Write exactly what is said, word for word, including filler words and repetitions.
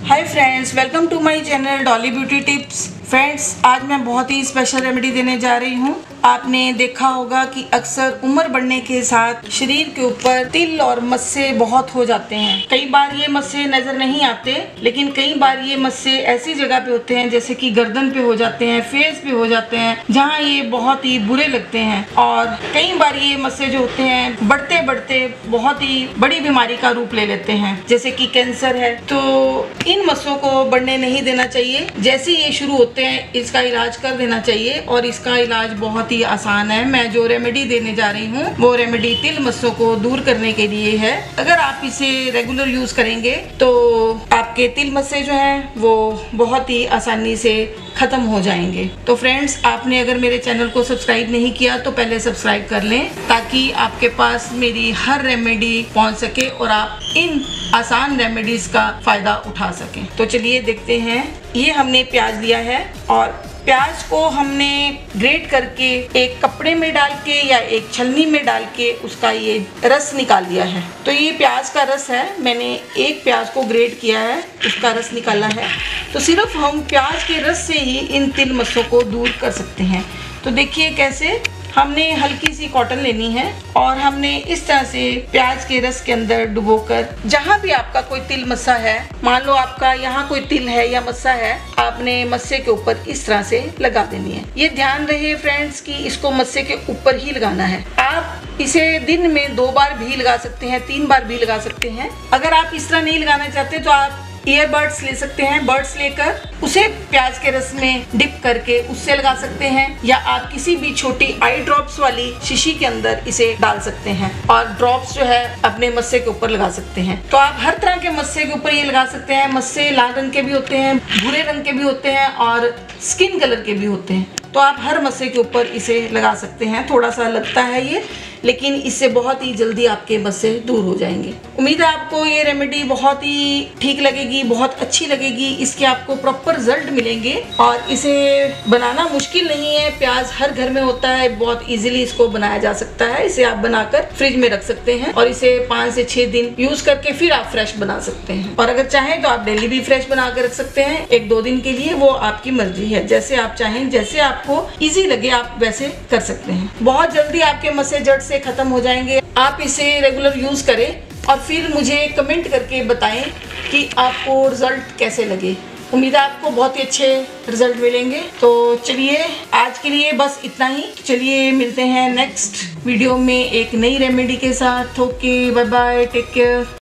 Hi friends, welcome to my channel Dolly beauty tips. Friends, आज मैं बहुत ही special remedy देने जा रही हूँ। आपने देखा होगा कि अक्सर उम्र बढ़ने के साथ शरीर के ऊपर तिल और मस्से बहुत हो जाते हैं। कई बार ये मस्से नजर नहीं आते, लेकिन कई बार ये मस्से ऐसी जगह पे होते हैं जैसे कि गर्दन पे हो जाते हैं, फेस पे हो जाते हैं, जहाँ ये बहुत ही बुरे लगते हैं। और कई बार ये मस्से जो होते हैं बढ़ते बढ़ते बहुत ही बड़ी बीमारी का रूप ले लेते हैं, जैसे कि कैंसर है। तो इन मस्सों को बढ़ने नहीं देना चाहिए। जैसे ये शुरू होते हैं इसका इलाज कर देना चाहिए, और इसका इलाज बहुत ही आसान है। मैं जो रेमेडी देने जा रही हूँ वो रेमेडी तिल मस्सों को दूर करने के लिए है। अगर आप इसे रेगुलर यूज करेंगे तो आपके तिल मस्से जो हैं वो बहुत ही आसानी से खत्म हो जाएंगे। तो फ्रेंड्स, आपने अगर मेरे चैनल को सब्सक्राइब नहीं किया तो पहले सब्सक्राइब कर लें, ताकि आपके पास मेरी हर रेमेडी पहुंच सके और आप इन आसान रेमेडीज का फायदा उठा सकें। तो चलिए देखते हैं। ये हमने प्याज लिया है और प्याज को हमने ग्रेट करके एक कपड़े में डाल के या एक छलनी में डाल के उसका ये रस निकाल दिया है। तो ये प्याज का रस है। मैंने एक प्याज को ग्रेट किया है, उसका रस निकाला है। तो सिर्फ हम प्याज के रस से ही इन तिल मस्सों को दूर कर सकते हैं। तो देखिए कैसे। हमने हल्की सी कॉटन लेनी है और हमने इस तरह से प्याज के रस के अंदर डुबोकर, जहाँ भी आपका कोई तिल मस्सा है, मान लो आपका यहाँ कोई तिल है या मस्सा है, आपने मस्से के ऊपर इस तरह से लगा देनी है। ये ध्यान रहे फ्रेंड्स कि इसको मस्से के ऊपर ही लगाना है। आप इसे दिन में दो बार भी लगा सकते हैं, तीन बार भी लगा सकते हैं। अगर आप इस तरह नहीं लगाना चाहते तो आप ईयरबड्स ले सकते हैं। बर्ड्स लेकर उसे प्याज के रस में डिप करके उससे लगा सकते हैं, या आप किसी भी छोटी आई ड्रॉप्स वाली शीशी के अंदर इसे डाल सकते हैं और ड्रॉप्स जो है अपने मस्से के ऊपर लगा सकते हैं। तो आप हर तरह के मस्से के ऊपर ये लगा सकते हैं। मस्से लाल रंग के भी होते हैं, भूरे रंग के भी होते हैं और स्किन कलर के भी होते हैं। तो आप हर मस्से के ऊपर इसे लगा सकते हैं। थोड़ा सा लगता है ये, लेकिन इससे बहुत ही जल्दी आपके मस्से दूर हो जाएंगे। उम्मीद है आपको ये रेमेडी बहुत ही ठीक लगेगी, बहुत अच्छी लगेगी। इसके आपको प्रॉपर रिजल्ट मिलेंगे और इसे बनाना मुश्किल नहीं है। प्याज हर घर में होता है, बहुत इजीली इसको बनाया जा सकता है। इसे आप बनाकर फ्रिज में रख सकते हैं और इसे पाँच से छह दिन यूज करके फिर आप फ्रेश बना सकते हैं। और अगर चाहें तो आप डेली भी फ्रेश बना कर रख सकते हैं, एक दो दिन के लिए। वो आपकी मर्जी है, जैसे आप चाहें, जैसे आपको इजी लगे आप वैसे कर सकते हैं। बहुत जल्दी आपके मस्से जड़ से खत्म हो जाएंगे। आप इसे रेगुलर यूज करें और फिर मुझे कमेंट करके बताएं कि आपको रिजल्ट कैसे लगे। उम्मीद है आपको बहुत ही अच्छे रिजल्ट मिलेंगे। तो चलिए आज के लिए बस इतना ही। चलिए मिलते हैं नेक्स्ट वीडियो में एक नई रेमेडी के साथ। Okay, bye bye, take care.